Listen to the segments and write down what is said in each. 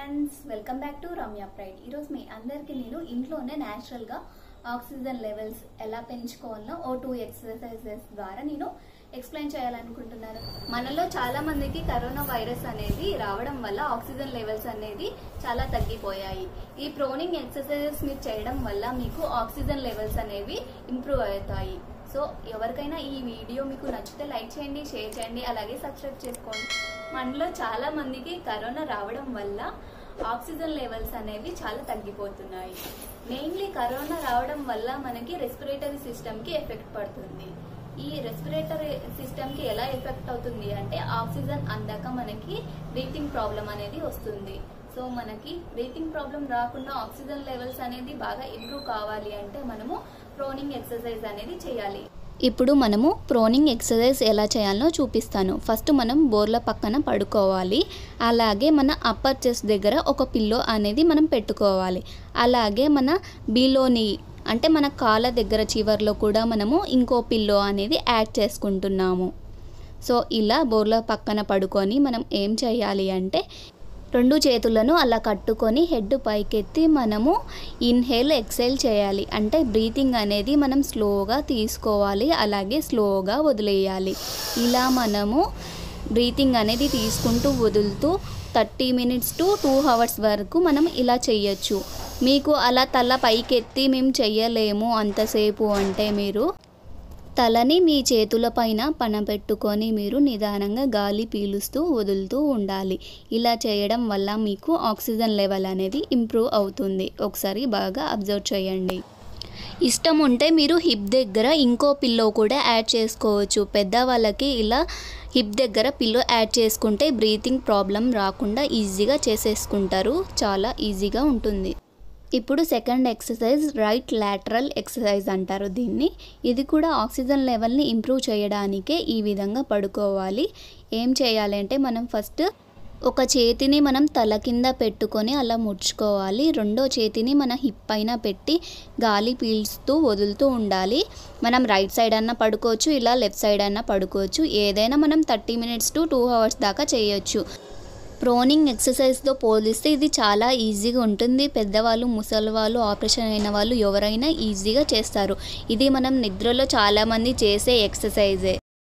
Friends, welcome back to Ramya Pride. ఈరోజు మీ అందరికి నేను ఇంట్లోనే న్యాచురల్గా ఆక్సిజన్ లెవెల్స్ ఎలా పెంచుకోవాలో ఓ 2 ఎక్సర్సైజెస్ ద్వారా నేను ఎక్స్ప్లెయిన్ చేయాలనుకుంటున్నాను. మనలో చాలా మందికి కరోనా వైరస్ అనేది రావడం వల్ల ఆక్సిజన్ లెవెల్స్ అనేది చాలా తగ్గిపోయాయి. ఈ ప్రోనింగ్ ఎక్సర్సైజెస్ మీరు చేయడం వల్ల మీకు ఆక్సిజన్ లెవెల్స్ అనేవి ఇంప్రూవ్ అవుతాయి. సో ఎవరికైనా ఈ వీడియో మీకు నచ్చితే లైక్ చేయండి, షేర్ చేయండి, అలాగే సబ్స్క్రైబ్ చేసుకోండి. మనలో చాలా మందికి కరోనా రావడం వల్ల ఆక్సిజన్ లెవెల్స్ అనేవి చాలా తగ్గిపోతున్నాయి. మెయిన్లీ కరోనా రావడం వల్ల మనకి రెస్పిరేటరీ సిస్టమ్ కి ఎఫెక్ట్ పడుతుంది. ఈ రెస్పిరేటరీ సిస్టమ్ కి ఎలా ఎఫెక్ట్ అవుతుంది అంటే ఆక్సిజన్ అందాక మనకి బ్రీతింగ్ ప్రాబ్లం అనేది వస్తుంది. సో మనకి బ్రీతింగ్ ప్రాబ్లం రాకుండా ఆక్సిజన్ లెవెల్స్ అనేది బాగా ఇంప్రూవ్ కావాలి అంటే మనము ప్రోనింగ్ ఎక్సర్సైజ్ అనేది చేయాలి. ఇప్పుడు మనము ప్రోనింగ్ ఎక్సర్సైజ్ ఎలా చేయాలో చూపిస్తాను. ఫస్ట్ మనం బోర్ల పక్కన పడుకోవాలి. అలాగే మన అప్పర్ చెస్ట్ దగ్గర ఒక పిల్లో అనేది మనం పెట్టుకోవాలి. అలాగే మన బిలోని అంటే మన కాళ్ళ దగ్గర చివర్లో కూడా మనము ఇంకో పిల్లో అనేది యాడ్ చేసుకుంటున్నాము. సో ఇలా బోర్ల పక్కన పడుకొని మనం ఏం చేయాలి అంటే 2 చేతులను అలా కట్టుకొని హెడ్ పైకెత్తి మనము ఇన్హేల్ ఎక్సేల్ చేయాలి. అంటే బ్రీతింగ్ అనేది మనం స్లోగా తీసుకోవాలి, అలాగే స్లోగా వదిలేయాలి. ఇలా మనము బ్రీతింగ్ అనేది తీసుకుంటూ వదులుతూ 30 మినిట్స్ టు 2 అవర్స్ వరకు మనం ఇలా చేయొచ్చు. మీకు అలా తల పైకెత్తి మేము చెయ్యలేము అంతసేపు అంటే మీరు తలని మీ చేతుల పైన పనపెట్టుకొని మీరు నిదానంగా గాలి పీలుస్తూ వదులుతూ ఉండాలి. ఇలా చేయడం వల్ల మీకు ఆక్సిజన్ లెవెల్ అనేది ఇంప్రూవ్ అవుతుంది. ఒకసారి బాగా అబ్జర్వ్ చేయండి. ఇష్టం ఉంటే మీరు హిప్ దగ్గర ఇంకో పిల్లో కూడా యాడ్ చేసుకోవచ్చు. పెద్దవాళ్ళకి ఇలా హిప్ దగ్గర పిల్లో యాడ్ చేసుకుంటే బ్రీతింగ్ ప్రాబ్లం రాకుండా ఈజీగా చేసేసుకుంటారు. చాలా ఈజీగా ఉంటుంది. ఇప్పుడు second exercise right lateral exercise అంటారు దీన్ని. ఇది కూడా ఆక్సిజన్ లెవెల్ని ఇంప్రూవ్ చేయడానికే ఈ విధంగా పడుకోవాలి. ఏం చేయాలి అంటే మనం ఫస్ట్ ఒక చేతిని మనం తల కింద పెట్టుకొని అలా ముడుచుకోవాలి. రెండో చేతిని మన హిప్ పైన పెట్టి గాలి పీల్చుతూ వదులుతూ ఉండాలి. మనం రైట్ సైడ్ అన్నా పడుకోవచ్చు, ఇలా లెఫ్ట్ సైడ్ అన్నా పడుకోవచ్చు. ఏదైనా మనం 30 మినిట్స్ టు 2 అవర్స్ దాకా చేయొచ్చు. ప్రోనింగ్ ఎక్సర్సైజ్తో పోలిస్తే ఇది చాలా ఈజీగా ఉంటుంది. పెద్దవాళ్ళు, ముసలి వాళ్ళు, ఆపరేషన్ అయిన వాళ్ళు ఎవరైనా ఈజీగా చేస్తారు. ఇది మనం నిద్రలో చాలామంది చేసే ఎక్సర్సైజే.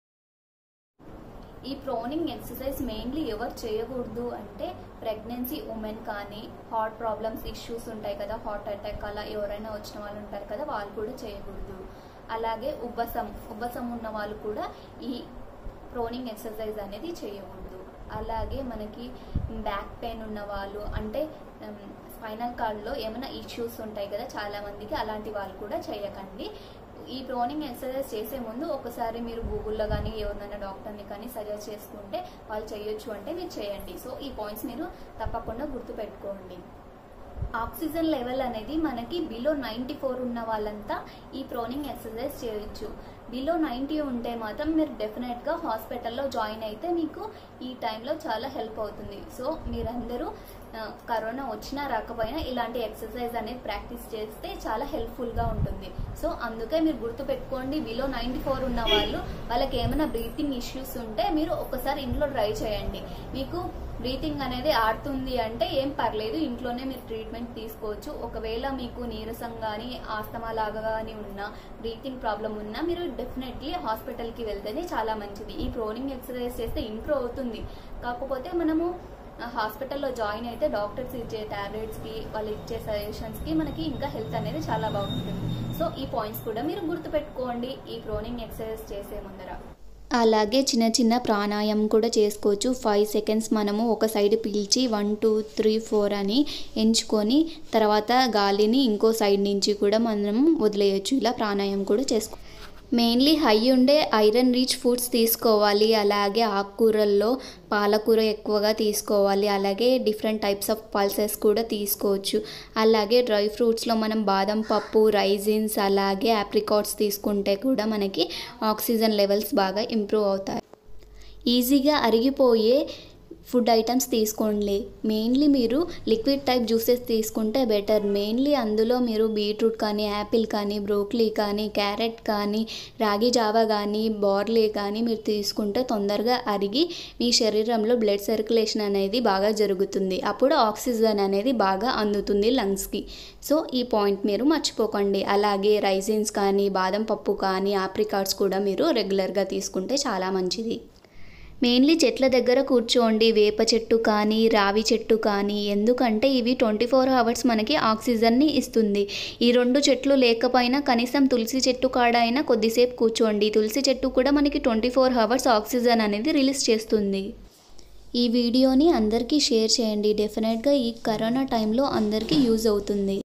ఈ ప్రోనింగ్ ఎక్సర్సైజ్ మెయిన్లీ ఎవరు చేయకూడదు అంటే ప్రెగ్నెన్సీ ఉమెన్ కానీ, హార్ట్ ప్రాబ్లమ్స్ ఇష్యూస్ ఉంటాయి కదా, హార్ట్ అటాక్ అలా ఎవరైనా వచ్చిన వాళ్ళు ఉంటారు కదా, వాళ్ళు కూడా చేయకూడదు. అలాగే ఉబ్బసం ఉన్న వాళ్ళు కూడా ఈ ప్రోనింగ్ ఎక్సర్సైజ్ అనేది చేయకూడదు. అలాగే మనకి బ్యాక్ పెయిన్ ఉన్న వాళ్ళు అంటే స్పైనల్ కార్డ్లో ఏమైనా ఇష్యూస్ ఉంటాయి కదా చాలా మందికి, అలాంటి వాళ్ళు కూడా చేయకండి. ఈ ప్రోనింగ్ ఎక్సర్సైజ్ చేసే ముందు ఒకసారి మీరు గూగుల్లో కానీ ఎవరినైనా డాక్టర్ని కానీ సజెస్ట్ చేసుకుంటే వాళ్ళు చేయొచ్చు అంటే మీరు చేయండి. సో ఈ పాయింట్స్ మీరు తప్పకుండా గుర్తుపెట్టుకోండి. ఆక్సిజన్ లెవెల్ అనేది మనకి బిలో 94 ఉన్న వాళ్ళంతా ఈ ప్రోనింగ్ ఎక్సర్సైజ్ చేయొచ్చు. బిలో 90 ఉంటే మాత్రం మీరు డెఫినెట్గా హాస్పిటల్లో జాయిన్ అయితే మీకు ఈ టైంలో చాలా హెల్ప్ అవుతుంది. సో మీరందరూ కరోనా వచ్చినా రాకపోయినా ఇలాంటి ఎక్సర్సైజ్ అనేది ప్రాక్టీస్ చేస్తే చాలా హెల్ప్ఫుల్గా ఉంటుంది. సో అందుకే మీరు గుర్తుపెట్టుకోండి, బిలో 94 ఉన్న వాళ్ళకి ఏమైనా బ్రీతింగ్ ఇష్యూస్ ఉంటే మీరు ఒక్కసారి ఇంట్లో ట్రై చేయండి. మీకు బ్రీతింగ్ అనేది ఆడుతుంది అంటే ఏం పర్లేదు, ఇంట్లోనే మీరు ట్రీట్మెంట్ తీసుకోవచ్చు. ఒకవేళ మీకు నీరసం కానీ ఆస్తమా లాగా కానీ ఉన్నా, బ్రీతింగ్ ప్రాబ్లం ఉన్నా మీరు డెఫినెట్లీ హాస్పిటల్కి వెళ్తేనే చాలా మంచిది. ఈ ప్రోనింగ్ ఎక్సర్సైజ్ చేస్తే ఇంప్రూవ్ అవుతుంది. కాకపోతే మనము హాస్పిటల్లో జాయిన్ అయితే డాక్టర్స్ ఇచ్చే టాబ్లెట్స్కి, వాళ్ళు ఇచ్చే సజెషన్స్కి మనకి ఇంకా హెల్త్ అనేది చాలా బాగుంటుంది. సో ఈ పాయింట్స్ కూడా మీరు గుర్తుపెట్టుకోండి ఈ ప్రోనింగ్ ఎక్సర్సైజ్ చేసే ముందర. అలాగే చిన్న చిన్న ప్రాణాయామం కూడా చేసుకోవచ్చు. 5 సెకండ్స్ మనము ఒక సైడ్ పీల్చి 1 2 3 4 అని ఎంచుకొని తర్వాత గాలిని ఇంకో సైడ్ నుంచి కూడా మనం వదిలేయచ్చు. ఇలా ప్రాణాయామం కూడా మెయిన్లీ హై ఉండే ఐరన్ రిచ్ ఫుడ్స్ తీసుకోవాలి. అలాగే ఆకుకూరల్లో పాలకూర ఎక్కువగా తీసుకోవాలి. అలాగే డిఫరెంట్ టైప్స్ ఆఫ్ పల్సెస్ కూడా తీసుకోవచ్చు. అలాగే డ్రై ఫ్రూట్స్లో మనం బాదం పప్పు, రైజిన్స్, అలాగే ఆప్రికాట్స్ తీసుకుంటే కూడా మనకి ఆక్సిజన్ లెవెల్స్ బాగా ఇంప్రూవ్ అవుతాయి. ఈజీగా అరిగిపోయే ఫుడ్ ఐటమ్స్ తీసుకోండి. మెయిన్లీ మీరు లిక్విడ్ టైప్ జ్యూసెస్ తీసుకుంటే బెటర్. మెయిన్లీ అందులో మీరు బీట్రూట్ కానీ, యాపిల్ కానీ, బ్రోకలీ కానీ, క్యారెట్ కానీ, రాగి జావా కానీ, బార్లీ కానీ మీరు తీసుకుంటే తొందరగా అరిగి మీ శరీరంలో బ్లడ్ సర్క్యులేషన్ అనేది బాగా జరుగుతుంది. అప్పుడు ఆక్సిజన్ అనేది బాగా అందుతుంది లంగ్స్కి. సో ఈ పాయింట్ మీరు మర్చిపోకండి. అలాగే రైజిన్స్ కానీ, బాదం పప్పు కానీ, ఆప్రికాట్స్ కూడా మీరు రెగ్యులర్గా తీసుకుంటే చాలా మంచిది. మెయిన్లీ చెట్ల దగ్గర కూర్చోండి. వేప చెట్టు కానీ, రావి చెట్టు కానీ, ఎందుకంటే ఇవి 24 అవర్స్ మనకి ఆక్సిజన్ని ఇస్తుంది. ఈ 2 చెట్లు లేకపోయినా కనీసం తులసి చెట్టు కాడ అయినా కొద్దిసేపు కూర్చోండి. తులసి చెట్టు కూడా మనకి 24 అవర్స్ ఆక్సిజన్ అనేది రిలీజ్ చేస్తుంది. ఈ వీడియోని అందరికీ షేర్ చేయండి. డెఫినెట్గా ఈ కరోనా టైంలో అందరికీ యూజ్ అవుతుంది.